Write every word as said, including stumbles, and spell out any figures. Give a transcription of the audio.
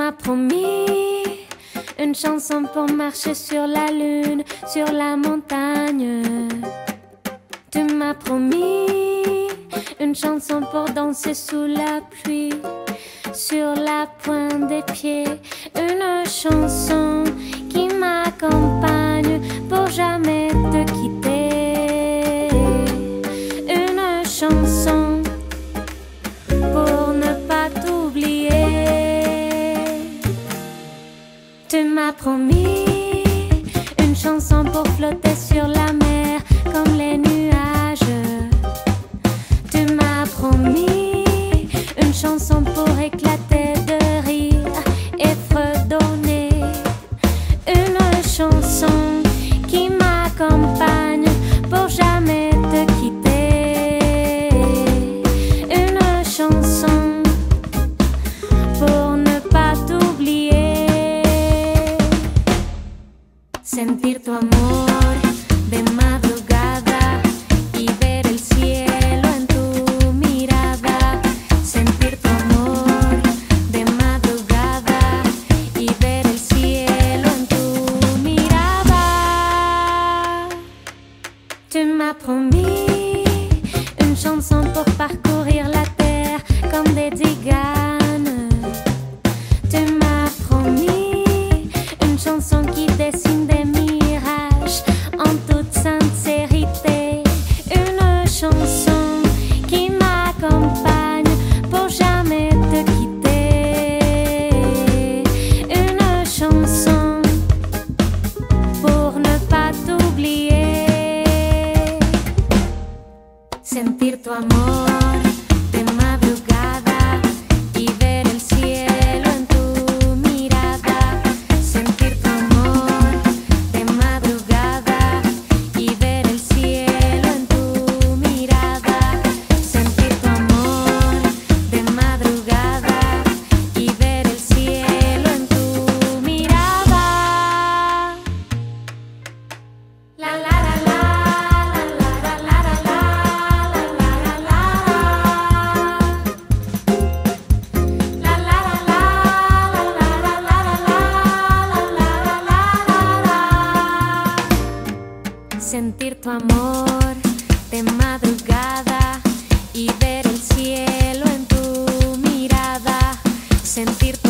m'as promis une chanson pour marcher sur la lune, sur la montagne. Tu m'as promis une chanson pour danser sous la pluie, sur la pointe des pieds. Une chanson qui m'accompagne pour jamais te quitter. Une chanson pour ne pas t'oublier. Tu m'as promis une chanson pour flotter sur la mer comme les nuages. Tu m'as promis une chanson pour éclater de rire et fredonner. Une chanson qui m'accompagne pour jamais te quitter. Une chanson pour ne pas t'oublier. Sentir tu amor de madrugada y ver el cielo en tu mirada. Sentir tu amor de madrugada y ver el cielo en tu mirada. Tu m'as promis une chanson pour parcourir la terre comme des tziganes. Tu m'as promis une chanson qui dessine des mirages en toute sincérité. Une chanson qui m'accompagne pour jamais te quitter. Une chanson pour ne pas t'oublier. Sentir tu amor de madrugada y ver el cielo en tu mirada. Sentir tu amor de madrugada y ver el cielo en tu mirada. Sentir tu amor de madrugada y ver el cielo en tu mirada. La la la la la la la la la la la la la. La la la la la la la la la la. Sentir tu amor de madrugada y ver el cielo en tu mirada. Sentir tu